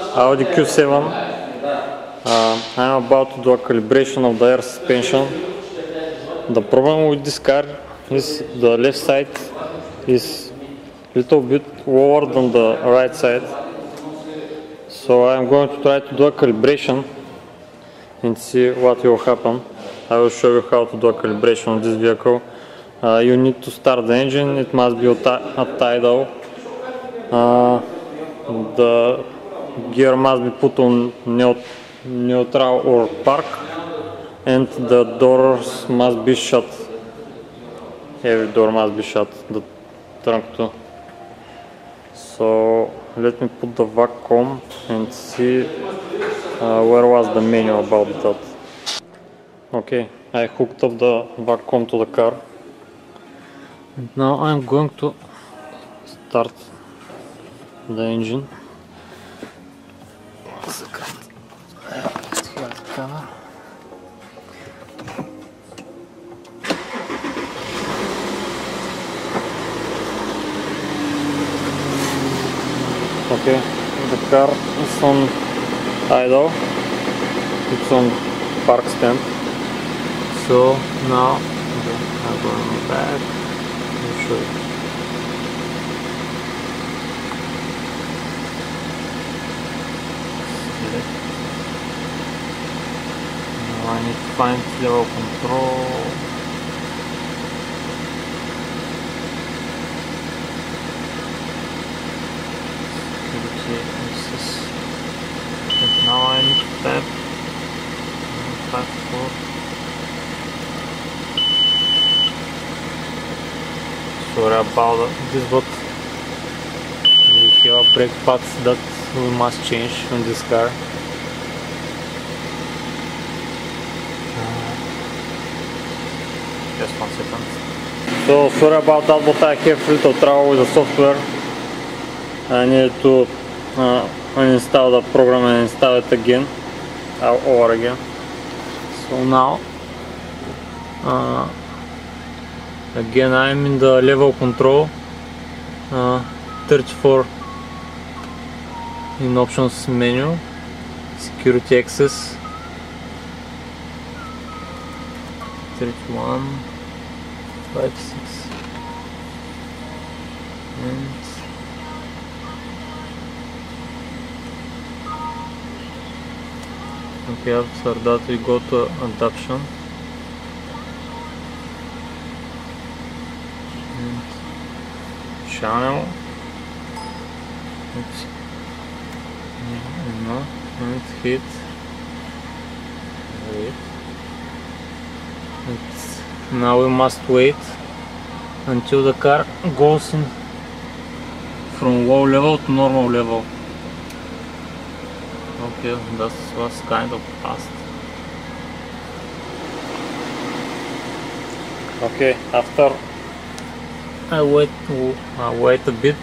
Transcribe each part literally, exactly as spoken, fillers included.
Audi Q seven. Uh, I'm about to do a calibration of the air suspension. The problem with this car is the left side is a little bit lower than the right side. So I'm going to try to do a calibration and see what will happen. I will show you how to do a calibration on this vehicle. Uh, you need to start the engine, it must be at idle. Uh, the gear must be put on neutral or park, and the doors must be shut. Every door must be shut, the trunk too. So let me put the vacuum and see uh, where was the menu about that. Okay, I hooked up the vacuum to the car. And now I'm going to start the engine. One second. Let's hear the camera. Okay, the car is on idle. It's on park stand. So now I'm going back and show you. Now I need to find level control. And now I need to tap tap four. Sorry about this, but we have brake pads that we must change on this car. Uh, just one second. So sorry about that, but I have little trouble with the software. I need to uh, uninstall the program and install it again, uh, over again. So now, uh, again I'm in the level control, uh, thirty-four in options menu, security access, thirty-one, five, six, and okay, after that we go to adaptation and channel. Oops. No, and hit. Wait. And now we must wait until the car goes in from low level to normal level. Okay, that was kind of fast. Okay, after I wait to uh, wait a bit,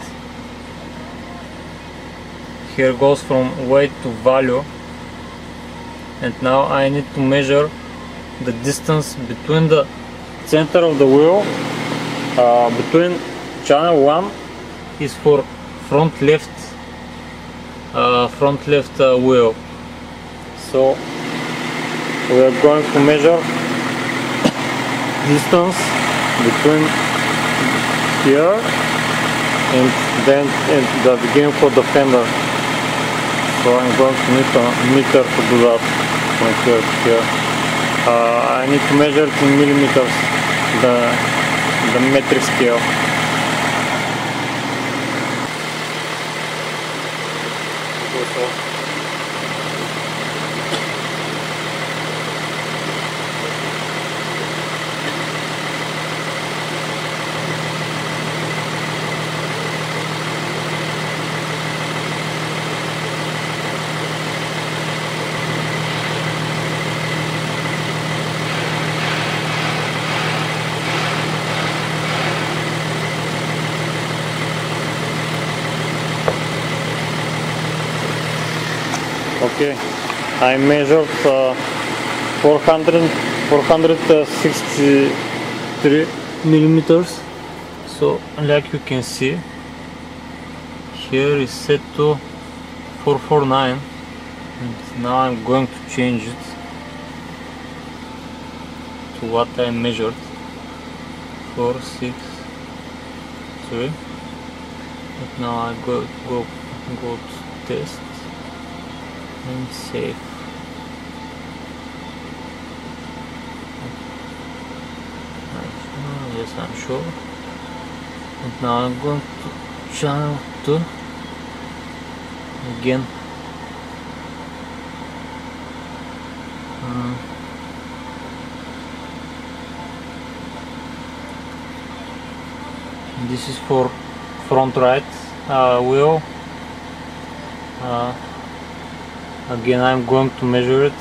here goes from weight to value, and now I need to measure the distance between the center of the wheel, uh, between channel one is for front left Uh, front left uh, wheel. So we are going to measure distance between here and then at the beginning for the fender. So I'm going to need a meter to do that from here to here. Uh, I need to measure it in millimeters, the, the metric scale. Okay, I measured uh, four hundred, four hundred sixty-three millimeters. So like you can see, here is set to four forty-nine, and now I'm going to change it to what I measured, four sixty-three. But now I go go go to test and save. Yes, I'm sure. And now I'm going to channel two again. Uh, this is for front right uh, wheel. Uh, again, I'm going to measure it.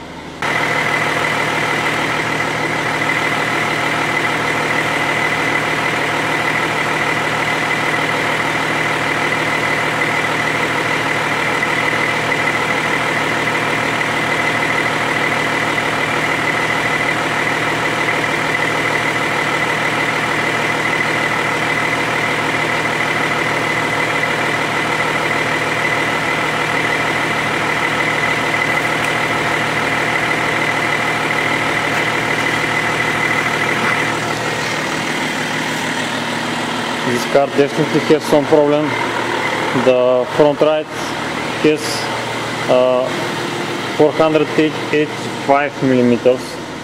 This car definitely has some problem. The front right has uh, four hundred eighty-five millimeters.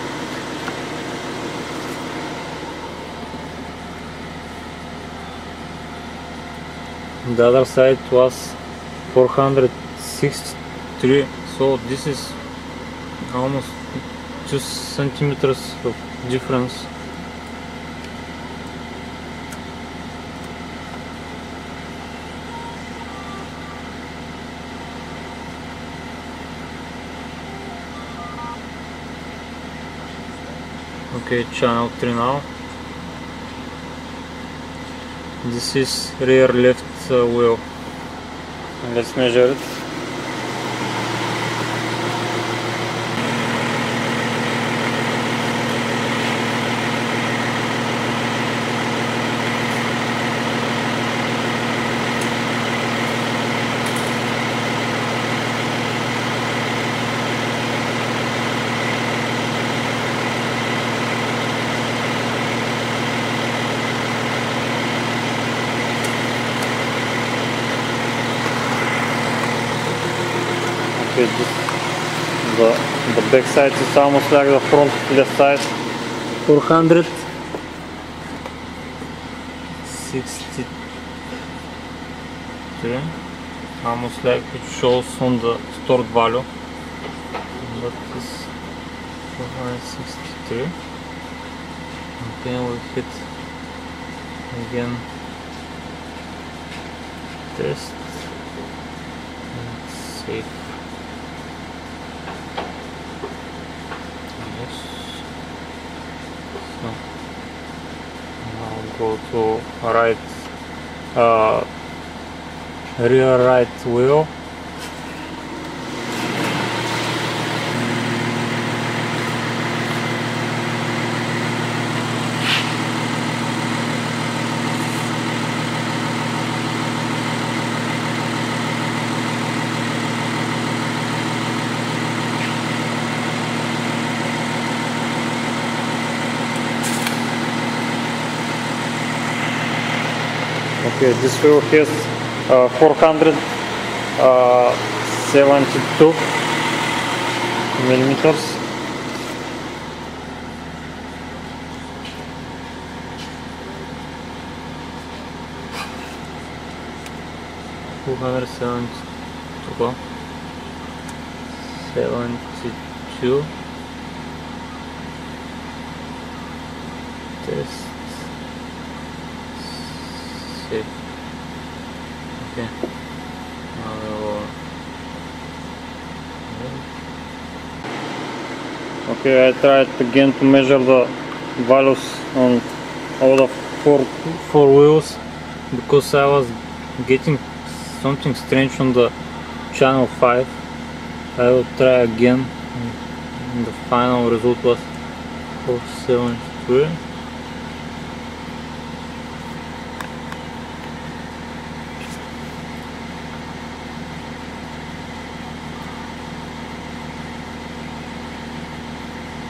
The other side was four hundred sixty-three, so this is almost two centimeters of difference. Okay, channel three now. This is rear left uh, wheel. Let's measure it. Okay, this, the, the back side is almost like the front left side. four hundred sixty-three, almost like it shows on the stored value, but this four hundred sixty-three. Okay, we hit again test and save. Yes. So now go to right, uh, rear right wheel. Okay, this wheel has uh, four hundred seventy-two millimeters. four hundred seventy-two. seventy-two. Test. Save. Okay. Now we will. Okay, I tried again to measure the values on all the four four wheels because I was getting something strange on the channel five. I will try again, and the final result was four seventy-three.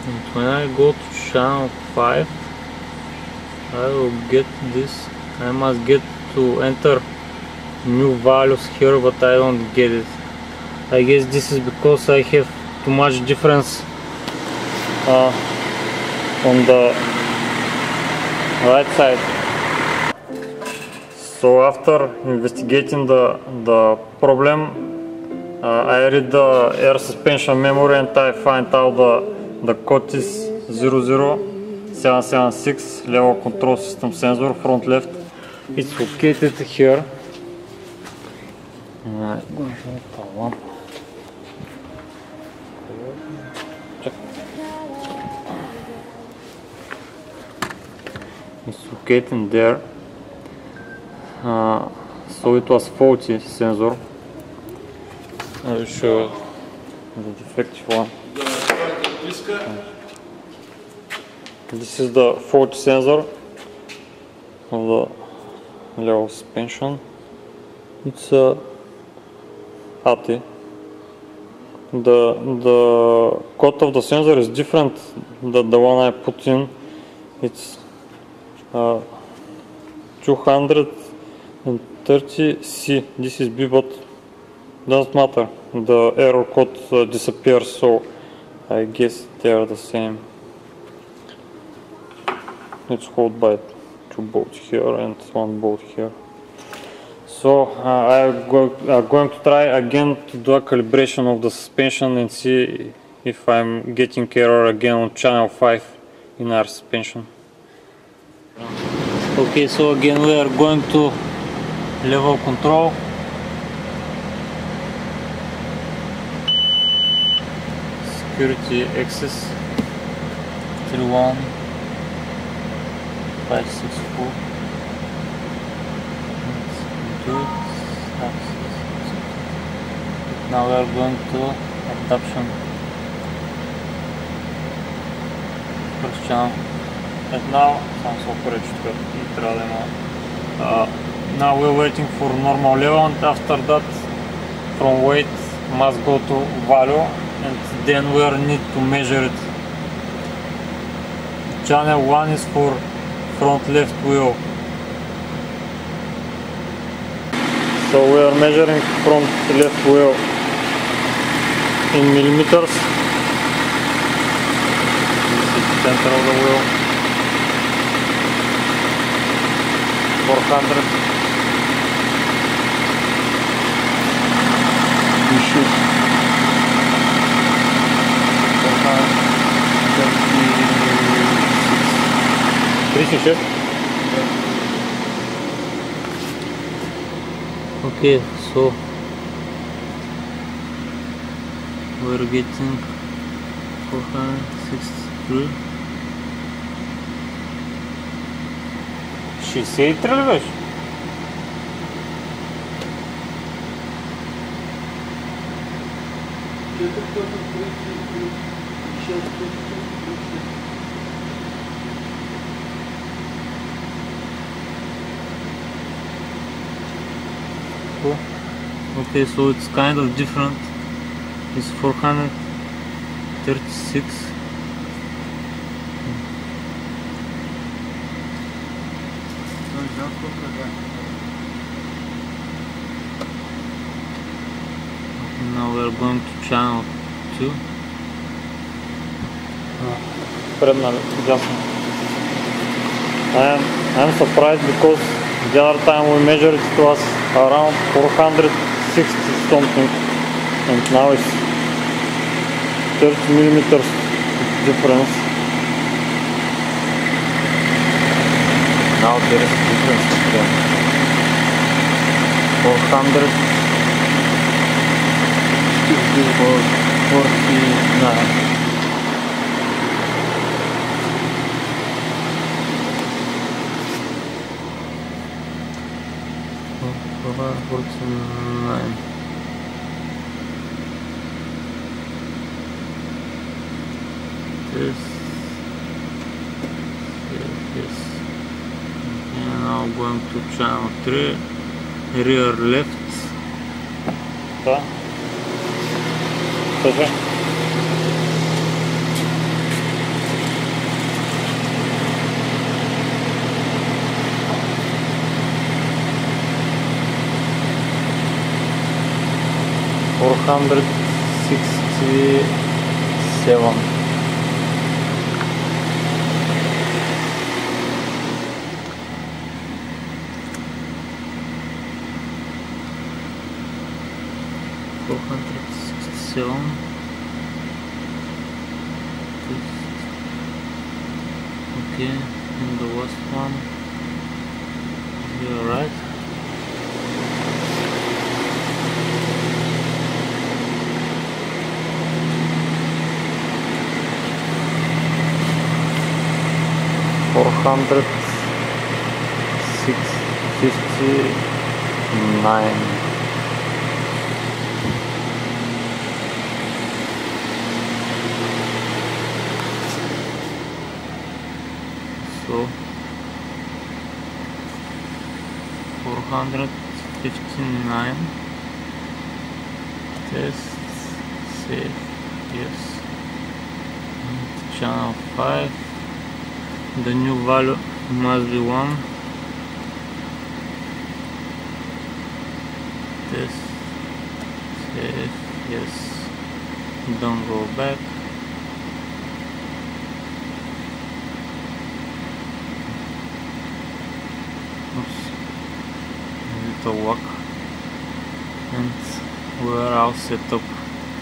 And when I go to channel five, I will get this. I must get to enter new values here, but I don't get it. I guess this is because I have too much difference uh, on the right side. So after investigating the, the problem, uh, I read the air suspension memory and I find out the, the code is zero zero seven seven six level control system sensor front left. It's located here. It's located there. Uh, so it was faulty sensor. I will show the defective one. This is the faulty sensor of the level suspension. It's a A T I. The the code of the sensor is different than the one I put in. It's uh, two hundred thirty C. This is B, but doesn't matter. The error code uh, disappears, so I guess they are the same. It's held by two bolts here and one bolt here. So uh, I'm go, uh, going to try again to do a calibration of the suspension and see if I'm getting error again on channel five in our suspension. Okay, so again we are going to level control. Security access three one five six four. Now we are going to adaptation first channel. And now uh, now we're waiting for normal level, and after that from weight must go to value, and then we are need to measure it. Channel one is for front left wheel. So we are measuring front left wheel in millimeters. This is the center of the wheel. four hundred. We should. four hundred thirty-six. thirty-six. Okay, so we're getting four hundred sixty-three. шестьдесят и три ли беше? Okay, so it's kind of different. It's four hundred thirty-six. Now we're going to channel two. I am I'm surprised because the other time we measured it was around four hundred sixty something, and now it's thirty millimeters difference. Now there is a difference between four hundred or forty-nine. forty-nine. This, this. And now going to channel three, rear left. Да. Тоже. four hundred sixty-seven. Four hundred sixty-seven. Okay, and the last one here, right? Four hundred fifty-nine. So four hundred fifty-nine. Test, save, yes. And channel five. The new value must be one. Test, save, yes. Don't go back. Little lock, and we're all set up.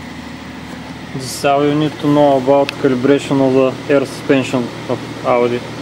This is how you need to know about calibration of the air suspension of Audi.